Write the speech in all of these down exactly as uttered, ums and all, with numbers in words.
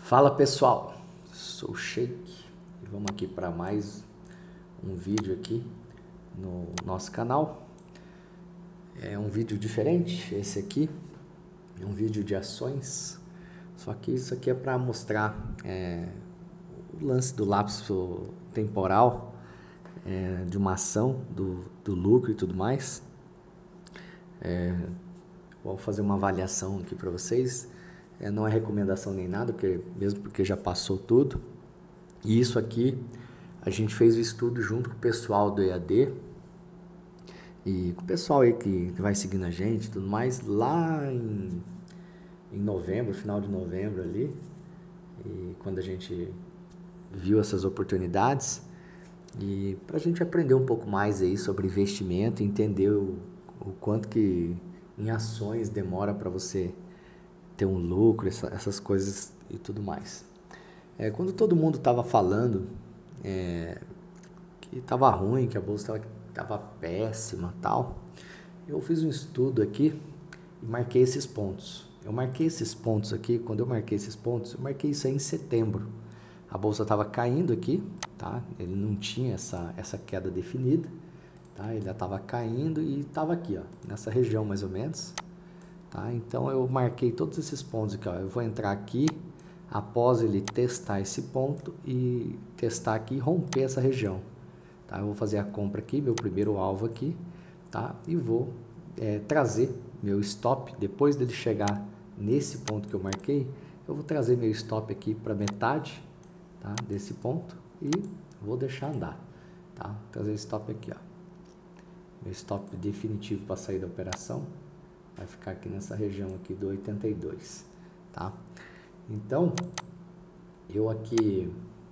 Fala pessoal, sou o Sheik e vamos aqui para mais um vídeo aqui no nosso canal. É um vídeo diferente, esse aqui é um vídeo de ações, só que isso aqui é para mostrar é, o lance do lapso temporal é, de uma ação, do, do lucro e tudo mais. É, vou fazer uma avaliação aqui para vocês. É, não é recomendação nem nada, porque, mesmo porque já passou tudo. E isso aqui, a gente fez o estudo junto com o pessoal do E A D e com o pessoal aí que, que vai seguindo a gente e tudo mais, lá em, em novembro, final de novembro ali, e quando a gente viu essas oportunidades, e para a gente aprender um pouco mais aí sobre investimento, entender o, o quanto que em ações demora para você ter um lucro, essa, essas coisas e tudo mais. É, quando todo mundo estava falando é, que estava ruim, que a bolsa estava péssima e tal, eu fiz um estudo aqui e marquei esses pontos. Eu marquei esses pontos aqui, quando eu marquei esses pontos, eu marquei isso aí em setembro. A bolsa estava caindo aqui, tá? Ele não tinha essa, essa queda definida, tá? Ele já estava caindo e estava aqui, ó, nessa região mais ou menos. Tá? Então eu marquei todos esses pontos aqui, ó. Eu vou entrar aqui após ele testar esse ponto e testar aqui e romper essa região, tá? Eu vou fazer a compra aqui, meu primeiro alvo aqui, tá? E vou é, trazer meu stop, depois dele chegar nesse ponto que eu marquei, eu vou trazer meu stop aqui para metade, tá? Desse ponto e vou deixar andar, tá? Trazer o stop aqui, ó. Meu stop definitivo para sair da operação vai ficar aqui nessa região aqui do oitenta e dois, tá? Então, eu aqui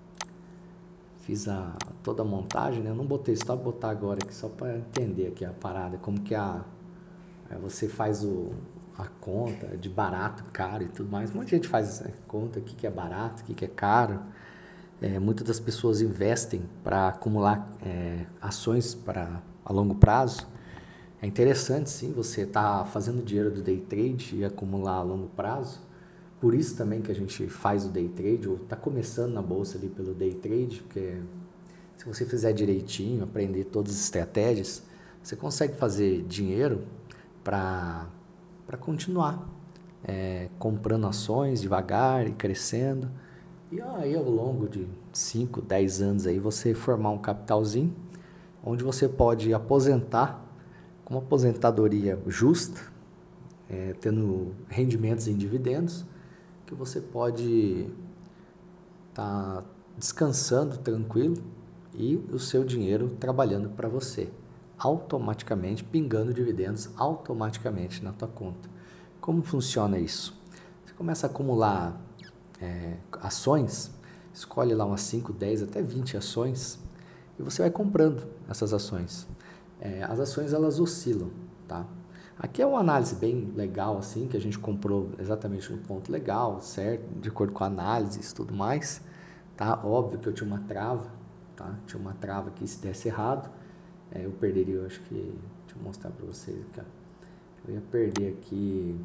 fiz a, toda a montagem, né? Eu não botei stop, vou botar agora aqui só para entender aqui a parada, como que a, você faz o, a conta de barato, caro e tudo mais. Um monte de gente faz essa conta, o que, que é barato, o que, que é caro. É, muitas das pessoas investem para acumular é, ações para a longo prazo. É interessante, sim, você está fazendo dinheiro do day trade e acumular a longo prazo. Por isso também que a gente faz o day trade, ou está começando na bolsa ali pelo day trade, porque se você fizer direitinho, aprender todas as estratégias, você consegue fazer dinheiro para para continuar é, comprando ações devagar e crescendo. E aí ao longo de cinco, dez anos aí você formar um capitalzinho, onde você pode aposentar com uma aposentadoria justa, é, tendo rendimentos em dividendos, que você pode estar tá descansando tranquilo e o seu dinheiro trabalhando para você, automaticamente, pingando dividendos automaticamente na tua conta. Como funciona isso? Você começa a acumular é, ações, escolhe lá umas cinco, dez, até vinte ações e você vai comprando essas ações. É, as ações elas oscilam, tá? Aqui é uma análise bem legal, assim, que a gente comprou exatamente no ponto legal, certo? De acordo com a análise e tudo mais, tá? Óbvio que eu tinha uma trava, tá? Tinha uma trava que se desse errado, é, eu perderia, eu acho que, deixa eu mostrar para vocês aqui, ó. Eu ia perder aqui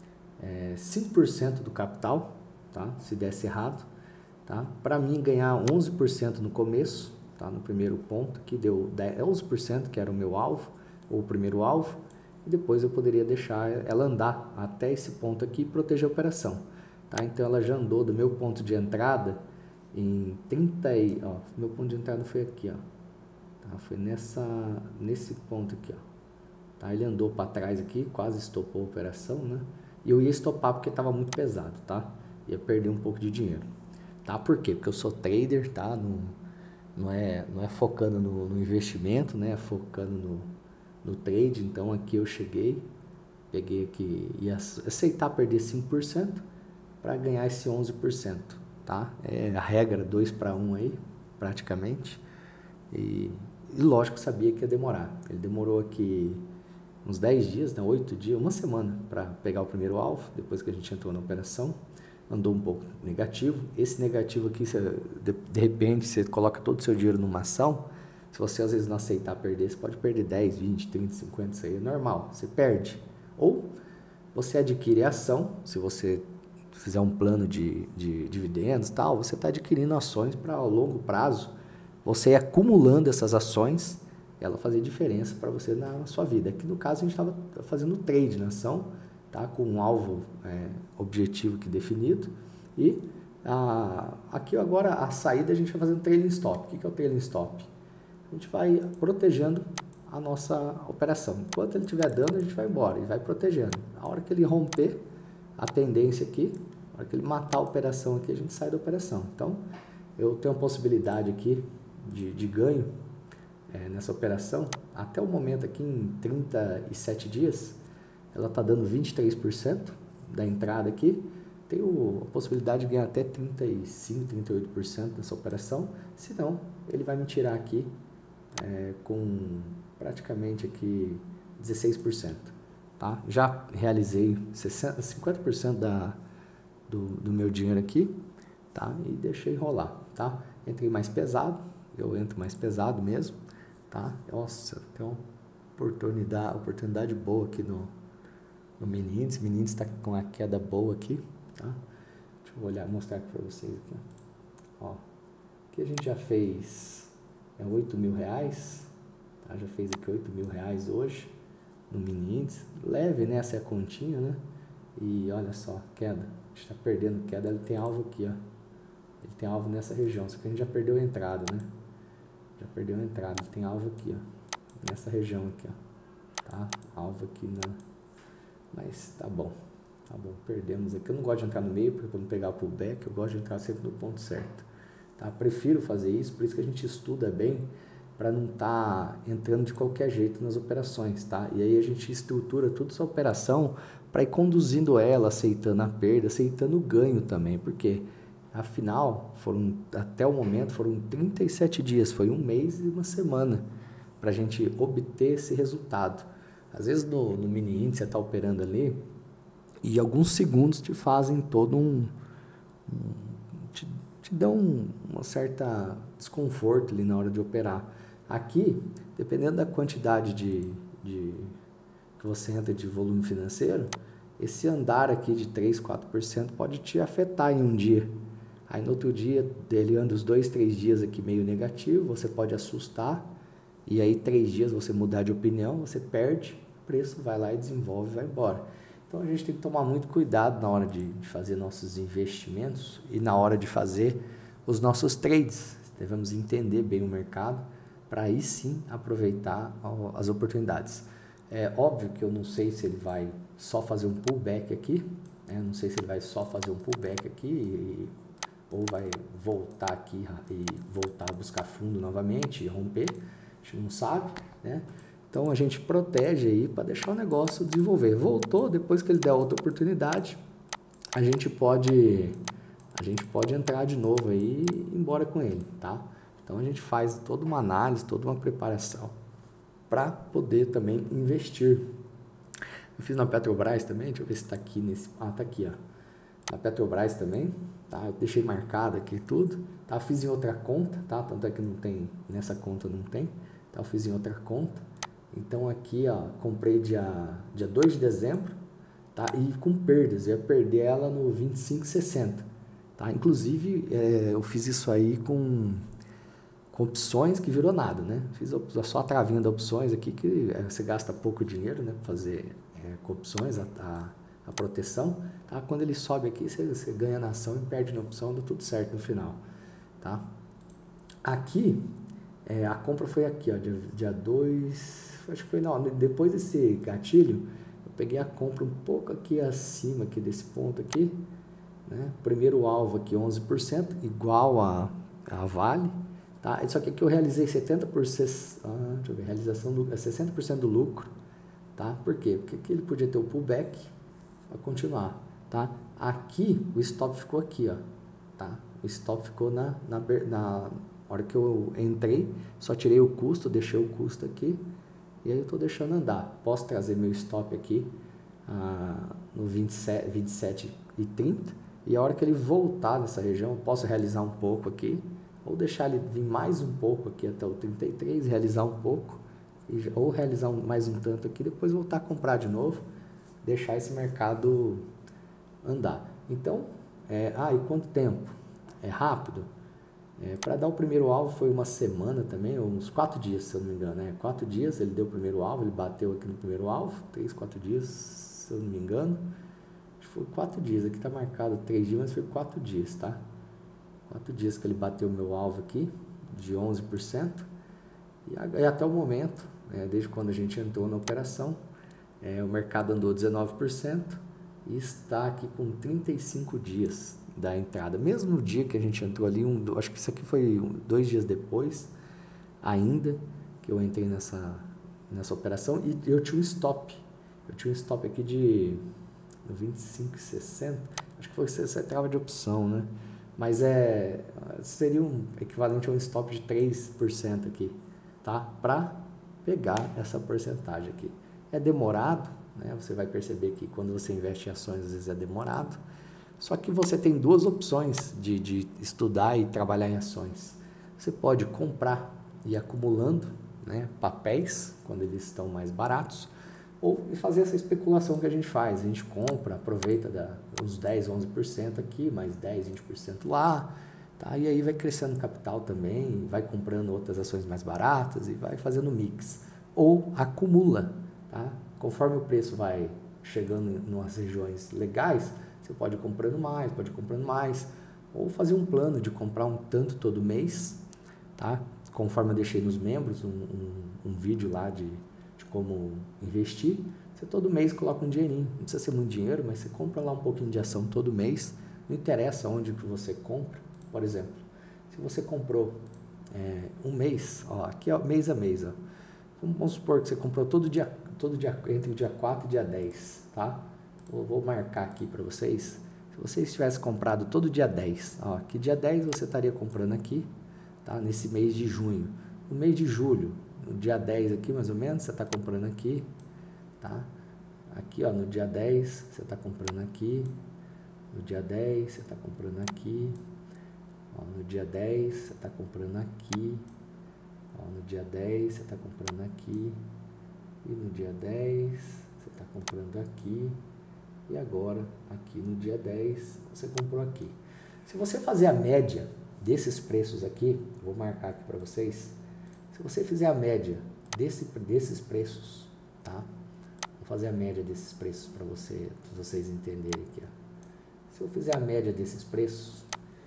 é, cinco por cento do capital, tá? Se desse errado, tá? Para mim ganhar onze por cento no começo, tá? No primeiro ponto, que deu onze por cento, que era o meu alvo, ou o primeiro alvo, e depois eu poderia deixar ela andar até esse ponto aqui e proteger a operação, tá? Então ela já andou do meu ponto de entrada em trinta e, ó, meu ponto de entrada foi aqui, ó, tá? Foi nessa, nesse ponto aqui, ó, tá? Ele andou para trás aqui, quase estopou a operação, né? E eu ia estopar porque estava muito pesado, tá? Ia perder um pouco de dinheiro, tá? Por quê? Porque eu sou trader, tá? Não, não é, não é focando no, no investimento, né? É focando no, no trade. Então aqui eu cheguei, peguei aqui, ia aceitar perder cinco por cento para ganhar esse onze por cento, tá? É a regra dois para um aí, praticamente. E, e lógico, sabia que ia demorar. Ele demorou aqui uns dez dias, né? oito dias, uma semana para pegar o primeiro alvo, depois que a gente entrou na operação. Andou um pouco negativo. Esse negativo aqui, você, de, de repente, você coloca todo o seu dinheiro numa ação. Se você às vezes não aceitar perder, você pode perder dez, vinte, trinta, cinquenta, isso aí é normal, você perde. Ou você adquire a ação, se você fizer um plano de, de dividendos e tal, você está adquirindo ações para longo prazo, você ir acumulando essas ações, ela fazer diferença para você na sua vida. Aqui no caso a gente estava fazendo trade na ação, tá? Com um alvo é, objetivo que definido, e a, aqui agora a saída a gente vai fazendo trailing stop. O que, que é o trailing stop? A gente vai protegendo a nossa operação. Enquanto ele estiver dando, a gente vai embora e vai protegendo. A hora que ele romper a tendência aqui, a hora que ele matar a operação aqui, a gente sai da operação. Então, eu tenho a possibilidade aqui de, de ganho é, nessa operação. Até o momento aqui, em trinta e sete dias, ela está dando vinte e três por cento da entrada aqui. Tenho a possibilidade de ganhar até trinta e cinco, trinta e oito por cento nessa operação. Se não, ele vai me tirar aqui é, com praticamente aqui dezesseis por cento. Tá? Já realizei sessenta, cinquenta por cento da, do, do meu dinheiro aqui, tá? E deixei rolar. Tá? Entrei mais pesado, eu entro mais pesado mesmo. Tá? Nossa, tem uma oportunidade, oportunidade boa aqui no, no mini índice. O mini índice está com uma queda boa aqui. Tá? Deixa eu olhar, mostrar aqui para vocês. Aqui. Ó, aqui a gente já fez é, oito mil reais. Tá? Já fez aqui oito mil reais hoje no mini índice. Leve, né? Essa é a continha, né? E olha só, queda. A gente está perdendo queda. Ele tem alvo aqui, ó. Ele tem alvo nessa região. Só que a gente já perdeu a entrada, né? Já perdeu a entrada. Ele tem alvo aqui, ó. Nessa região aqui, ó. Tá? Alvo aqui na... Mas tá bom. Tá bom, perdemos aqui. Eu não gosto de entrar no meio para não pegar o pullback. Eu gosto de entrar sempre no ponto certo. Tá? Prefiro fazer isso, por isso que a gente estuda bem, para não estar tá entrando de qualquer jeito nas operações, tá? E aí a gente estrutura toda essa operação para ir conduzindo ela, aceitando a perda, aceitando o ganho também, porque afinal, foram, até o momento, foram trinta e sete dias, foi um mês e uma semana para a gente obter esse resultado. Às vezes no, no mini índice você está operando ali e alguns segundos te fazem todo um... um te, te dão um, uma certa desconforto ali na hora de operar. Aqui, dependendo da quantidade de, de que você entra de volume financeiro, esse andar aqui de três, quatro por cento pode te afetar em um dia. Aí no outro dia, ele anda os dois, três dias aqui meio negativo, você pode assustar, e aí três dias você mudar de opinião, você perde, o preço vai lá e desenvolve e vai embora. Então a gente tem que tomar muito cuidado na hora de, de fazer nossos investimentos e na hora de fazer os nossos trades. Devemos entender bem o mercado para aí sim aproveitar as oportunidades. É óbvio que eu não sei se ele vai só fazer um pullback aqui, né? Não sei se ele vai só fazer um pullback aqui e, ou vai voltar aqui e voltar a buscar fundo novamente e romper, a gente não sabe, né? Então a gente protege aí para deixar o negócio desenvolver. Voltou, depois que ele der outra oportunidade, a gente pode a gente pode entrar de novo aí e ir embora com ele, tá? Então a gente faz toda uma análise, toda uma preparação para poder também investir. Eu fiz na Petrobras também, deixa eu ver se está aqui nesse... Ah, tá aqui, ó. Na Petrobras também, tá? Eu deixei marcado aqui tudo, tá? Eu fiz em outra conta, tá? Tanto é que não tem, nessa conta não tem, tá? Eu fiz em outra conta. Então aqui, ó, comprei dia, dia dois de dezembro, tá? E com perdas, eu ia perder ela no vinte e cinco e sessenta, tá? Inclusive, é, eu fiz isso aí com... com opções que virou nada, né? Fiz só a travinha de opções aqui, que você gasta pouco dinheiro, né? Para fazer é, com opções a, a, a proteção, tá? Quando ele sobe aqui, você, você ganha na ação e perde na opção, dá tudo certo no final, tá? Aqui, é, a compra foi aqui, ó, dia dois, acho que foi, não, depois desse gatilho, eu peguei a compra um pouco aqui acima aqui desse ponto aqui, né? Primeiro alvo aqui, onze por cento, igual a, a Vale, tá? Só que aqui eu realizei setenta por cento, ah, deixa eu ver, realização do, sessenta por cento do lucro, tá? Por quê? Porque aqui ele podia ter o pullback para continuar, tá? Aqui o stop ficou aqui, ó, tá? O stop ficou na, na, na hora que eu entrei, só tirei o custo, deixei o custo aqui e aí eu tô deixando andar. Posso trazer meu stop aqui ah, no vinte e sete, vinte e sete e trinta e a hora que ele voltar nessa região, eu posso realizar um pouco aqui, ou deixar ele vir mais um pouco aqui até o trinta e três, realizar um pouco, e, ou realizar um, mais um tanto aqui, depois voltar a comprar de novo, deixar esse mercado andar. Então, é, ah, e quanto tempo? É rápido? É, para dar o primeiro alvo foi uma semana também, ou uns quatro dias, se eu não me engano. Né? Quatro dias ele deu o primeiro alvo, ele bateu aqui no primeiro alvo, três, quatro dias, se eu não me engano. Acho que foi quatro dias, aqui está marcado três dias, mas foi quatro dias, tá? Quatro dias que ele bateu o meu alvo aqui, de onze por cento. E, e até o momento, né, desde quando a gente entrou na operação, é, o mercado andou dezenove por cento e está aqui com trinta e cinco dias da entrada. Mesmo no dia que a gente entrou ali, um, acho que isso aqui foi um, dois dias depois, ainda, que eu entrei nessa, nessa operação, e eu tinha um stop. Eu tinha um stop aqui de vinte e cinco e sessenta, acho que foi você trava de opção, né? Mas é, seria um equivalente a um stop de três por cento aqui, tá? Para pegar essa porcentagem aqui. É demorado, né? Você vai perceber que quando você investe em ações, às vezes é demorado. Só que você tem duas opções de, de estudar e trabalhar em ações. Você pode comprar e ir acumulando, né, papéis, quando eles estão mais baratos, ou fazer essa especulação que a gente faz. A gente compra, aproveita da, uns dez, onze por cento aqui, mais dez, vinte por cento lá, tá? E aí vai crescendo capital também, vai comprando outras ações mais baratas e vai fazendo mix. Ou acumula, tá? Conforme o preço vai chegando em umas regiões legais, você pode ir comprando mais, pode ir comprando mais, ou fazer um plano de comprar um tanto todo mês, tá? Conforme eu deixei nos membros um, um, um vídeo lá de, de como investir, você todo mês coloca um dinheirinho, não precisa ser muito dinheiro, mas você compra lá um pouquinho de ação todo mês, não interessa onde que você compra. Por exemplo, se você comprou é, um mês, ó, aqui é mês a mês, ó, vamos supor que você comprou todo dia, todo dia entre o dia quatro e dia dez, tá? Eu vou marcar aqui para vocês. Se vocês tivessem comprado todo dia dez, ó, que dia dez você estaria comprando aqui, tá? Nesse mês de junho. No mês de julho, no dia dez aqui mais ou menos, você está comprando aqui, tá? Aqui, ó, no dia dez você está comprando aqui, no dia dez você está comprando aqui, ó, no dia dez você está comprando aqui, ó, no dia dez você está comprando aqui, e no dia dez você está comprando aqui. E agora, aqui no dia dez, você comprou aqui. Se você fazer a média desses preços aqui, vou marcar aqui para vocês. Se você fizer a média desse, desses preços, tá? Vou fazer a média desses preços para você, vocês entenderem aqui. Ó. Se eu fizer a média desses preços,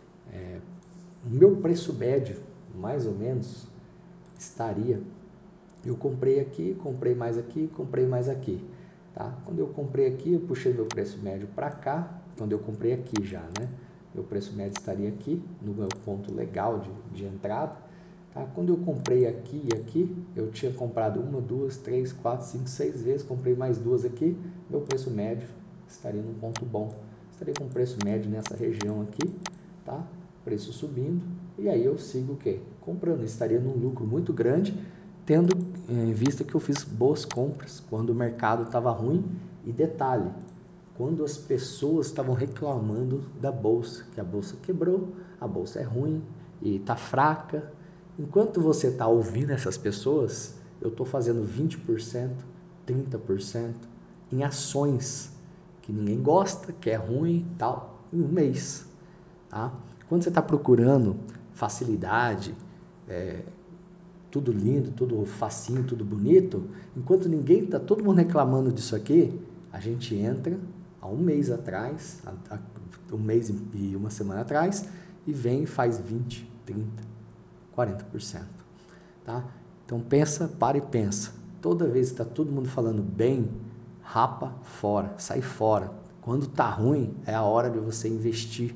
é, o meu preço médio, mais ou menos, estaria... Eu comprei aqui, comprei mais aqui, comprei mais aqui. Tá? Quando eu comprei aqui, eu puxei meu preço médio para cá, quando eu comprei aqui já, né? Meu preço médio estaria aqui, no meu ponto legal de, de entrada. Tá? Quando eu comprei aqui e aqui, eu tinha comprado uma, duas, três, quatro, cinco, seis vezes, comprei mais duas aqui, meu preço médio estaria num ponto bom. Estaria com preço médio nessa região aqui, tá? Preço subindo, e aí eu sigo o quê? Comprando, estaria num lucro muito grande, tendo em vista que eu fiz boas compras quando o mercado estava ruim. E detalhe, quando as pessoas estavam reclamando da bolsa, que a bolsa quebrou, a bolsa é ruim e está fraca. Enquanto você está ouvindo essas pessoas, eu estou fazendo vinte por cento, trinta por cento em ações que ninguém gosta, que é ruim e tal, em um mês. Tá? Quando você está procurando facilidade, é, tudo lindo, tudo facinho, tudo bonito, enquanto ninguém está, todo mundo reclamando disso aqui, a gente entra há um mês atrás, há um mês e uma semana atrás, e vem e faz vinte, trinta, quarenta por cento. Tá? Então pensa, para e pensa. Toda vez que está todo mundo falando bem, rapa fora, sai fora. Quando está ruim, é a hora de você investir.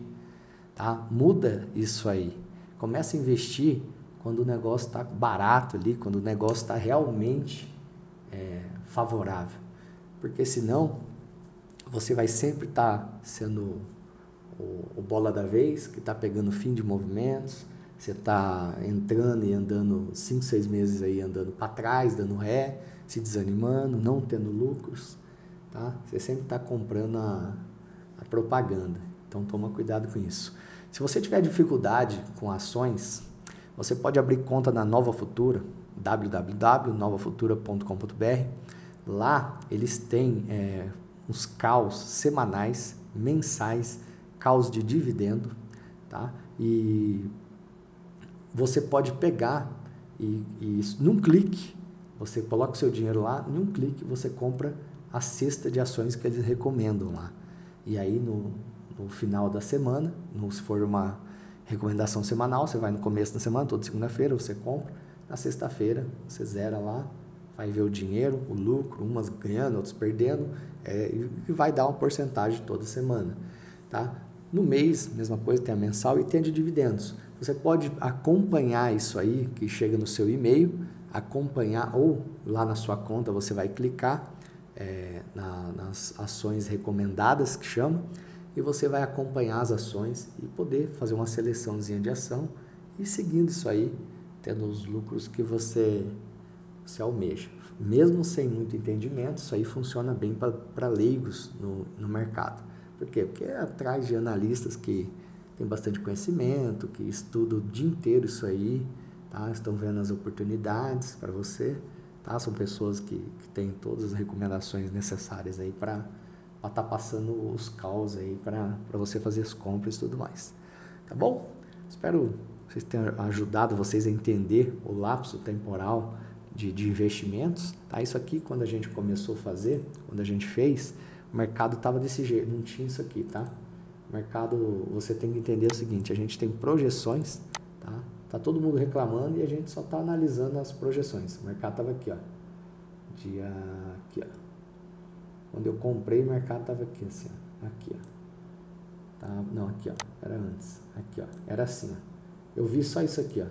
Tá? Muda isso aí. Começa a investir quando o negócio está barato ali, quando o negócio está realmente é, favorável. Porque senão, você vai sempre estar tá sendo o, o bola da vez, que está pegando fim de movimentos, você está entrando e andando cinco, seis meses aí, andando para trás, dando ré, se desanimando, não tendo lucros. Tá? Você sempre está comprando a, a propaganda. Então, toma cuidado com isso. Se você tiver dificuldade com ações, você pode abrir conta na Nova Futura, w w w ponto nova futura ponto com ponto b r. Lá eles têm é, uns calls semanais, mensais, causa de dividendo, tá? E você pode pegar e, e num clique, você coloca o seu dinheiro lá, num clique você compra a cesta de ações que eles recomendam lá. E aí no, no final da semana, no, se for uma recomendação semanal, você vai no começo da semana, toda segunda-feira você compra, na sexta-feira você zera lá, vai ver o dinheiro, o lucro, umas ganhando, outros perdendo, é, e vai dar uma porcentagem toda semana, tá? No mês, mesma coisa, tem a mensal e tem a de dividendos. Você pode acompanhar isso aí, que chega no seu e-mail, acompanhar, ou lá na sua conta você vai clicar é, na, nas ações recomendadas, que chama, e você vai acompanhar as ações e poder fazer uma seleçãozinha de ação e seguindo isso aí, tendo os lucros que você, você almeja. Mesmo sem muito entendimento, isso aí funciona bem para leigos no, no mercado. Por quê? Porque é atrás de analistas que têm bastante conhecimento, que estudam o dia inteiro isso aí, tá? Estão vendo as oportunidades para você, tá? São pessoas que, que têm todas as recomendações necessárias aí para estar tá passando os calls aí para você fazer as compras e tudo mais. Tá bom? Espero que vocês tenham ajudado vocês a entender o lapso temporal de, de investimentos, tá? Isso aqui, quando a gente começou a fazer, quando a gente fez, o mercado estava desse jeito, não tinha isso aqui, tá? O mercado, você tem que entender o seguinte, a gente tem projeções, tá? Tá todo mundo reclamando e a gente só está analisando as projeções. O mercado estava aqui, ó. Dia, aqui, ó. Quando eu comprei, o mercado estava aqui, assim, ó. Aqui, ó. Tá? Não, aqui, ó. Era antes. Aqui, ó. Era assim, ó. Eu vi só isso aqui, ó.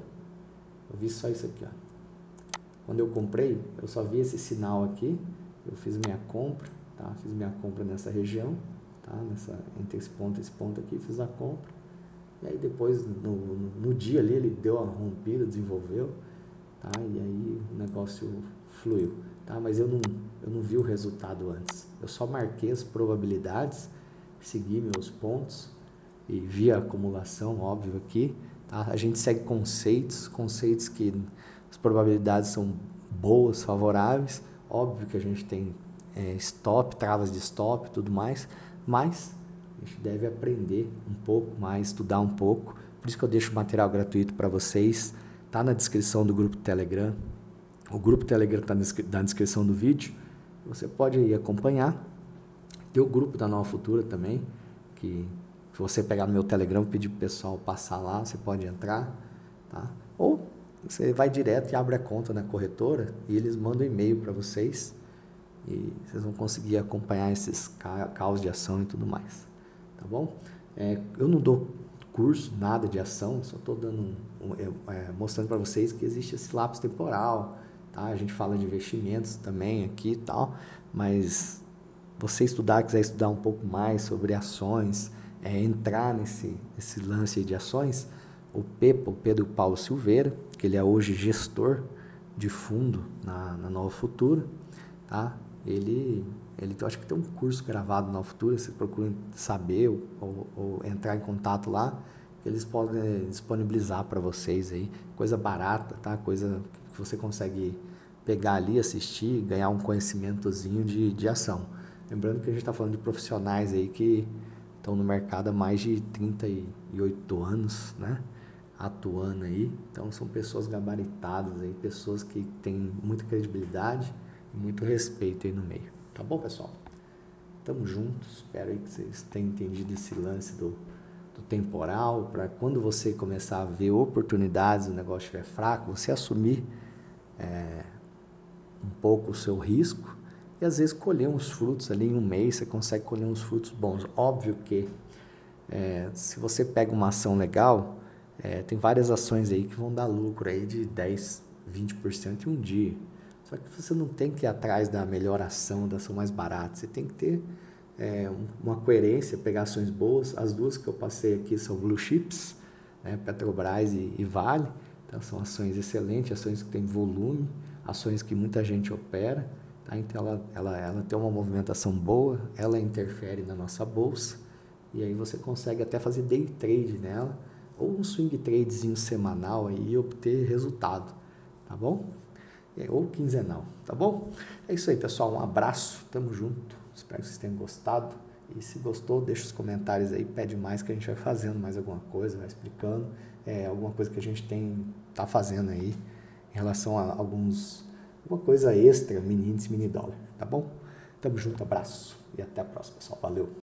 Eu vi só isso aqui, ó. Quando eu comprei, eu só vi esse sinal aqui. Eu fiz minha compra. Tá? Fiz minha compra nessa região, tá? Nessa, entre esse ponto e esse ponto aqui, fiz a compra. E aí depois, no, no, no dia ali, ele deu a rompida, desenvolveu, tá? E aí o negócio fluiu, tá? Mas eu não, eu não vi o resultado antes. Eu só marquei as probabilidades, segui meus pontos e vi a acumulação, óbvio, aqui, tá? A gente segue conceitos, conceitos que as probabilidades são boas, favoráveis. Óbvio que a gente tem É, stop, travas de stop e tudo mais, mas a gente deve aprender um pouco mais, estudar um pouco, por isso que eu deixo o material gratuito para vocês, tá na descrição do grupo Telegram, o grupo Telegram está na descrição do vídeo, você pode ir acompanhar, tem o grupo da Nova Futura também, que se você pegar no meu Telegram, pedir para o pessoal passar lá, você pode entrar, tá? Ou você vai direto e abre a conta na corretora e eles mandam um e-mail para vocês, e vocês vão conseguir acompanhar esses caos de ação e tudo mais, tá bom? É, eu não dou curso, nada de ação, só estou dando um, um, é, mostrando para vocês que existe esse lapso temporal, tá? A gente fala de investimentos também aqui e tal, mas você estudar, quiser estudar um pouco mais sobre ações, é, entrar nesse, nesse lance de ações, o Pepa, o Pedro Paulo Silveira, que ele é hoje gestor de fundo na, na Nova Futura, tá? Ele, ele, eu acho que tem um curso gravado na Futura, você procura saber ou, ou, ou entrar em contato lá, eles podem disponibilizar para vocês aí, coisa barata, tá? Coisa que você consegue pegar ali, assistir, ganhar um conhecimentozinho de, de ação. Lembrando que a gente está falando de profissionais aí que estão no mercado há mais de trinta e oito anos, né? Atuando aí, então são pessoas gabaritadas aí, pessoas que têm muita credibilidade e muito respeito aí no meio, tá bom, pessoal? Tamo juntos, espero aí que vocês tenham entendido esse lance do, do temporal, para quando você começar a ver oportunidades, o negócio estiver fraco, você assumir é, um pouco o seu risco e às vezes colher uns frutos ali em um mês, você consegue colher uns frutos bons. Óbvio que é, se você pega uma ação legal, é, tem várias ações aí que vão dar lucro aí de dez, vinte por cento em um dia. Só que você não tem que ir atrás da melhor ação, da ação mais barata. Você tem que ter é, uma coerência, pegar ações boas. As duas que eu passei aqui são Blue Chips, né, Petrobras e, e Vale. Então são ações excelentes, ações que têm volume, ações que muita gente opera. Tá? Então ela, ela, ela tem uma movimentação boa, ela interfere na nossa bolsa. E aí você consegue até fazer day trade nela, ou um swing tradezinho semanal aí, e obter resultado. Tá bom? Ou quinzenal, tá bom? É isso aí, pessoal, um abraço, tamo junto, espero que vocês tenham gostado E se gostou, deixa os comentários aí, pede mais que a gente vai fazendo mais alguma coisa, vai explicando é, alguma coisa que a gente tem tá fazendo aí em relação a alguns alguma coisa extra, mini índice, mini dólar, tá bom? Tamo junto, abraço e até a próxima, pessoal. Valeu!